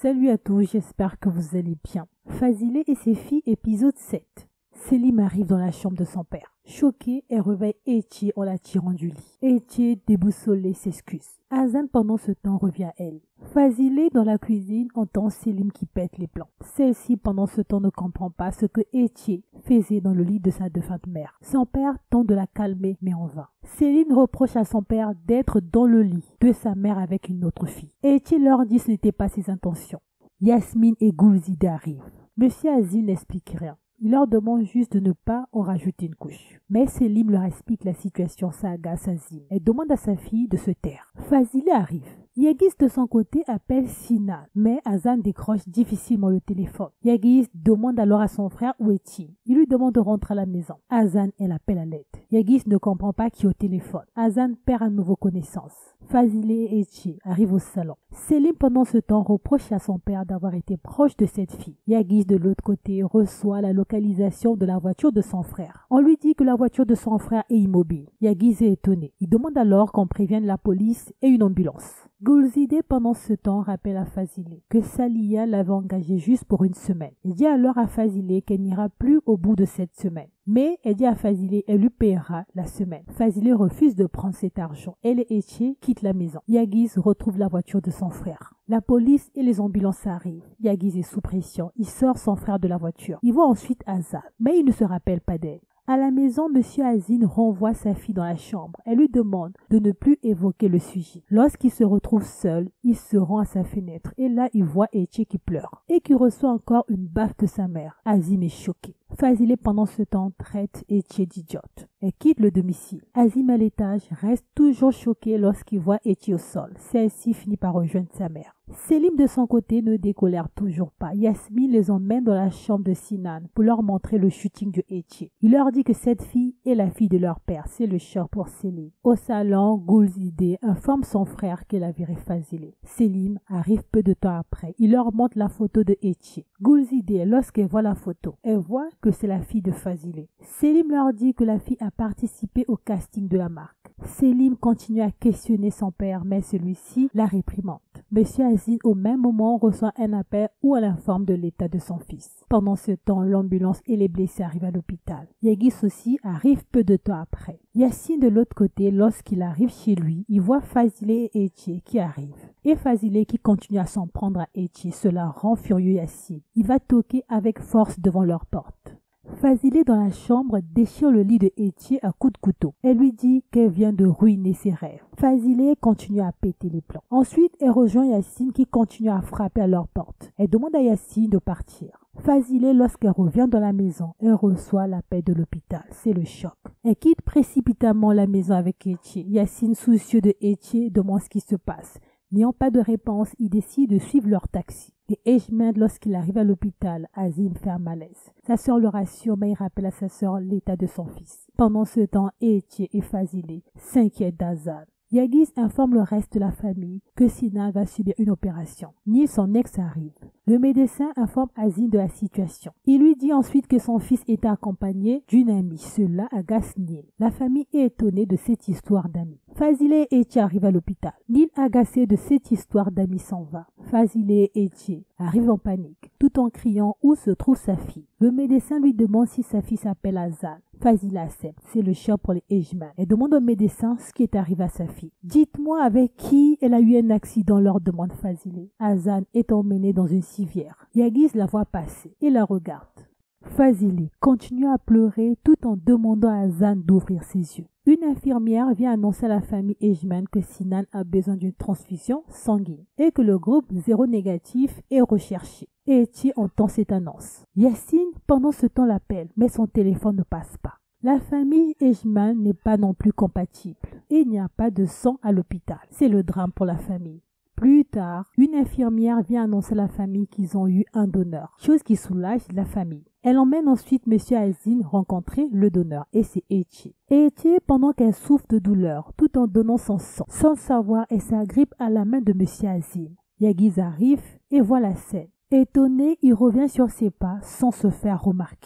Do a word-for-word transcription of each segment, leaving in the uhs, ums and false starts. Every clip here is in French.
Salut à tous, j'espère que vous allez bien. Fazilé et ses filles, épisode sept. Selim arrive dans la chambre de son père. Choqué, elle réveille Etier en la tirant du lit. Etier, déboussolé, s'excuse. Hazan, pendant ce temps, revient à elle. Fazilé, dans la cuisine, entend Selim qui pète les plans. Celle-ci, pendant ce temps, ne comprend pas ce que Etier faisait dans le lit de sa défunte mère. Son père tente de la calmer, mais en vain. Selim reproche à son père d'être dans le lit de sa mère avec une autre fille. Etier leur dit que ce n'était pas ses intentions. Yasmine et Goulzide arrivent. Monsieur Azim n'explique rien. Il leur demande juste de ne pas en rajouter une couche. Mais Selim leur explique la situation, ça agace Azim. Elle demande à sa fille de se taire. Fazilé arrive. Yagis de son côté appelle Sinan, mais Hazan décroche difficilement le téléphone. Yagis demande alors à son frère où est-il. Il lui demande de rentrer à la maison. Hazan, elle appelle à l'aide. Yagis ne comprend pas qui est au téléphone. Hazan perd à nouveau connaissance. Fazilé et Etier arrivent au salon. Selim, pendant ce temps, reproche à son père d'avoir été proche de cette fille. Yagis, de l'autre côté, reçoit la localisation de la voiture de son frère. On lui dit que la voiture de son frère est immobile. Yagis est étonné. Il demande alors qu'on prévienne la police et une ambulance. Goulzide, pendant ce temps, rappelle à Fazilé que Salia l'avait engagée juste pour une semaine. Il dit alors à Fazilé qu'elle n'ira plus au bout de cette semaine. Mais elle dit à Fazilé qu'elle lui paiera la semaine. Fazilé refuse de prendre cet argent. Elle et Etier quittent la maison. Yagis retrouve la voiture de son frère. La police et les ambulances arrivent. Yagis est sous pression. Il sort son frère de la voiture. Il voit ensuite Hazan, mais il ne se rappelle pas d'elle. À la maison, Monsieur Azin renvoie sa fille dans la chambre. Elle lui demande de ne plus évoquer le sujet. Lorsqu'il se retrouve seul, il se rend à sa fenêtre et là, il voit Etier qui pleure et qui reçoit encore une baffe de sa mère. Azim est choqué. Fazilé, pendant ce temps, traite Etier d'idiote. Elle quitte le domicile. Azim, à l'étage, reste toujours choqué lorsqu'il voit Etier au sol. Celle-ci finit par rejoindre sa mère. Selim, de son côté, ne décolère toujours pas. Yasmine les emmène dans la chambre de Sinan pour leur montrer le shooting de Etier. Il leur dit que cette fille est la fille de leur père. C'est le choc pour Selim. Au salon, Goulzide informe son frère qu'elle a viré Fazilé. Selim arrive peu de temps après. Il leur montre la photo de Etier. Goulzide, lorsqu'elle voit la photo, elle voit que c'est la fille de Fazilé. Selim leur dit que la fille a participé au casting de la marque. Selim continue à questionner son père, mais celui-ci la réprimande. Monsieur Azin, au même moment, reçoit un appel où elle informe de l'état de son fils. Pendant ce temps, l'ambulance et les blessés arrivent à l'hôpital. Yagis aussi arrive peu de temps après. Yassine, de l'autre côté, lorsqu'il arrive chez lui, il voit Fazilé et Etier qui arrivent. Et Fazilé qui continue à s'en prendre à Etier. Cela rend furieux Yassine. Il va toquer avec force devant leur porte. Fazilé, dans la chambre, déchire le lit de Etier à coups de couteau. Elle lui dit qu'elle vient de ruiner ses rêves. Fazilé continue à péter les plans. Ensuite, elle rejoint Yassine qui continue à frapper à leur porte. Elle demande à Yassine de partir. Fazilé, lorsqu'elle revient dans la maison, elle reçoit l'appel de l'hôpital. C'est le choc. Elle quitte précipitamment la maison avec Etier. Yassine, soucieux de Etier, demande ce qui se passe. N'ayant pas de réponse, il décide de suivre leur taxi. Et Ejmed, lorsqu'il arrive à l'hôpital, Azim fait un malaise. Sa sœur le rassure, mais il rappelle à sa sœur l'état de son fils. Pendant ce temps, Etier et Fazilé s'inquiètent d'Hazan. Yagis informe le reste de la famille que Sinan va subir une opération. Nil, son ex, arrive. Le médecin informe Azim de la situation. Il lui dit ensuite que son fils était accompagné d'une amie. Cela agace Nil. La famille est étonnée de cette histoire d'amis. Fazilé et Etier arrivent à l'hôpital. Nil, agacé de cette histoire d'amis, s'en va. Fazilé et Etier arrivent en panique, tout en criant où se trouve sa fille. Le médecin lui demande si sa fille s'appelle Hazan. Fazilé accepte, c'est le choc pour les Ejman. Elle demande au médecin ce qui est arrivé à sa fille. Dites-moi avec qui elle a eu un accident, leur demande Fazilé. Hazan est emmenée dans une civière. Yagis la voit passer et la regarde. Fazilé continue à pleurer tout en demandant à Hazan d'ouvrir ses yeux. Une infirmière vient annoncer à la famille Ejman que Sinan a besoin d'une transfusion sanguine et que le groupe zéro négatif est recherché. Et Etier entend cette annonce. Yassine, pendant ce temps, l'appelle, mais son téléphone ne passe pas. La famille Ejman n'est pas non plus compatible et il n'y a pas de sang à l'hôpital. C'est le drame pour la famille. Plus tard, une infirmière vient annoncer à la famille qu'ils ont eu un donneur, chose qui soulage la famille. Elle emmène ensuite Monsieur Azin rencontrer le donneur, et c'est Etier. Et Etier, pendant qu'elle souffre de douleur, tout en donnant son sang, sans savoir, elle s'agrippe à la main de Monsieur Azin. Yagis arrive et voit la scène. Étonné, il revient sur ses pas sans se faire remarquer.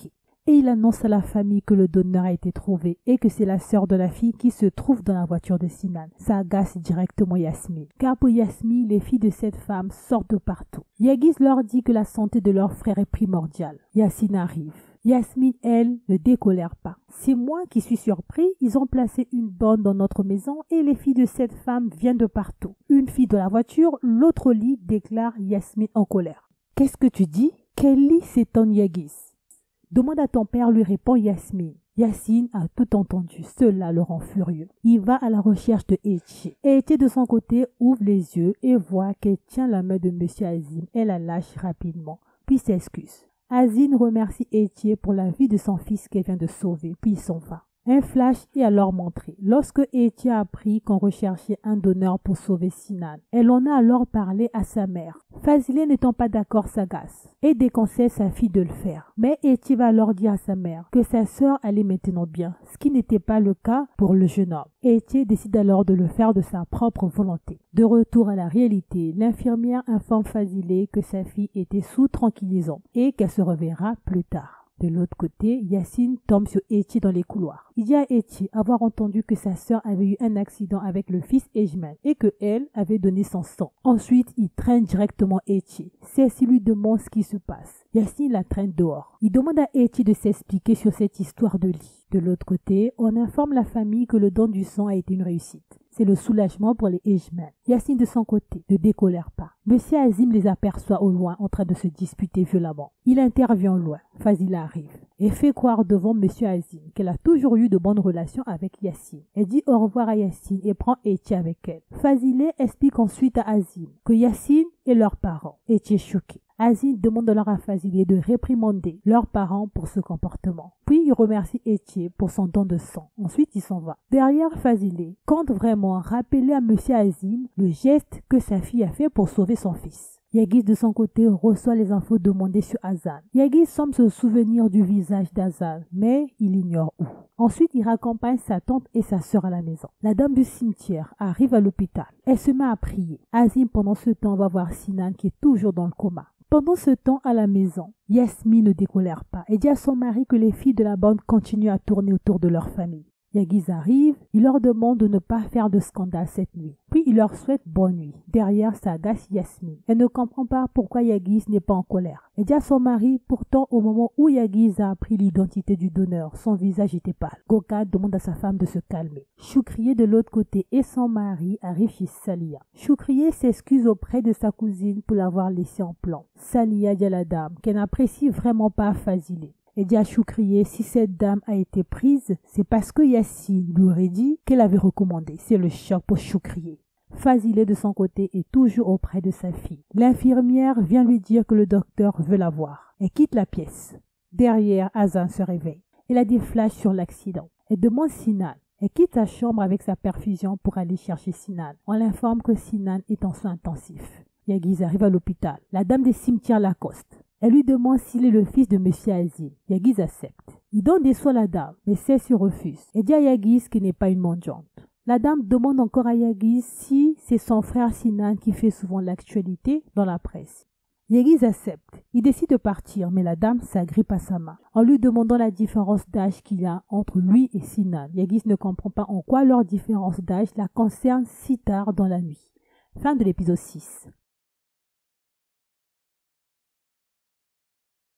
et il annonce à la famille que le donneur a été trouvé et que c'est la sœur de la fille qui se trouve dans la voiture de Sinan. Ça agace directement Yasmine, car pour Yasmine, les filles de cette femme sortent de partout. Yagiz leur dit que la santé de leur frère est primordiale. Yacine arrive. Yasmine, elle, ne décolère pas. C'est moi qui suis surpris, ils ont placé une bonne dans notre maison et les filles de cette femme viennent de partout. Une fille dans la voiture, l'autre au lit, déclare Yasmine en colère. Qu'est-ce que tu dis? Quel lit? S'étonne Yagiz. Demande à ton père, lui répond Yasmine. Yacine a tout entendu, cela le rend furieux. Il va à la recherche de Etier. Etier de son côté ouvre les yeux et voit qu'elle tient la main de monsieur Azim. Elle la lâche rapidement, puis s'excuse. Azim remercie Etier pour la vie de son fils qu'elle vient de sauver, puis il s'en va. Un flash est alors montré. Lorsque Etier a appris qu'on recherchait un donneur pour sauver Sinan, elle en a alors parlé à sa mère. Fazile n'étant pas d'accord s'agace et déconseille sa fille de le faire. Mais Etier va alors dire à sa mère que sa sœur allait maintenant bien, ce qui n'était pas le cas pour le jeune homme. Etier décide alors de le faire de sa propre volonté. De retour à la réalité, l'infirmière informe Fazile que sa fille était sous tranquillisant et qu'elle se reverra plus tard. De l'autre côté, Yacine tombe sur Etier dans les couloirs. Il dit à Etier avoir entendu que sa sœur avait eu un accident avec le fils Ejman et que elle avait donné son sang. Ensuite, il traîne directement Etier. Celle-ci lui demande ce qui se passe. Yacine la traîne dehors. Il demande à Etier de s'expliquer sur cette histoire de lit. De l'autre côté, on informe la famille que le don du sang a été une réussite. C'est le soulagement pour les Ejman. Yacine de son côté ne décolère pas. Monsieur Azim les aperçoit au loin en train de se disputer violemment. Il intervient au loin. Fazila arrive et fait croire devant Monsieur Azim qu'elle a toujours eu de bonnes relations avec Yacine. Elle dit au revoir à Yacine et prend Etier avec elle. Fazile explique ensuite à Azim que Yacine est leur parent. Etier est choqué. Azim demande alors à Fazile de réprimander leurs parents pour ce comportement. Puis il remercie Etier pour son don de sang. Ensuite, il s'en va. Derrière, Fazile compte vraiment rappeler à Monsieur Azim le geste que sa fille a fait pour sauver son fils. Yagiz de son côté reçoit les infos demandées sur Hazan. Yagiz semble se souvenir du visage d'Hazan, mais il ignore où. Ensuite, il raccompagne sa tante et sa sœur à la maison. La dame du cimetière arrive à l'hôpital. Elle se met à prier. Azim, pendant ce temps, va voir Sinan qui est toujours dans le coma. Pendant ce temps, à la maison, Yasmine ne décolère pas et dit à son mari que les filles de la bande continuent à tourner autour de leur famille. Yagiz arrive, il leur demande de ne pas faire de scandale cette nuit. Puis il leur souhaite bonne nuit. Derrière, ça agace Yasmine. Elle ne comprend pas pourquoi Yagiz n'est pas en colère. Elle dit à son mari, pourtant au moment où Yagiz a appris l'identité du donneur, son visage était pâle. Goka demande à sa femme de se calmer. Choukriye de l'autre côté et son mari arrivent chez Salia. Choukriye s'excuse auprès de sa cousine pour l'avoir laissé en plan. Salia dit à la dame qu'elle n'apprécie vraiment pas Fazile. Et dit à Choukriye, si cette dame a été prise, c'est parce que Yacine lui aurait dit qu'elle avait recommandé. C'est le choc pour Choukriye. Fazile de son côté est toujours auprès de sa fille. L'infirmière vient lui dire que le docteur veut la voir. Elle quitte la pièce. Derrière, Hazan se réveille. Elle a des flashs sur l'accident. Elle demande Sinan. Elle quitte sa chambre avec sa perfusion pour aller chercher Sinan. On l'informe que Sinan est en soins intensifs. Yagiz arrive à l'hôpital. La dame des cimetières l'accoste. Elle lui demande s'il est le fils de Monsieur Azim. Yagiz accepte. Il donne des soins à la dame, mais celle-ci refuse. Elle dit à Yagiz qu'il n'est pas une mendiante. La dame demande encore à Yagiz si c'est son frère Sinan qui fait souvent l'actualité dans la presse. Yagiz accepte. Il décide de partir, mais la dame s'agrippe à sa main, en lui demandant la différence d'âge qu'il y a entre lui et Sinan. Yagiz ne comprend pas en quoi leur différence d'âge la concerne si tard dans la nuit. Fin de l'épisode six.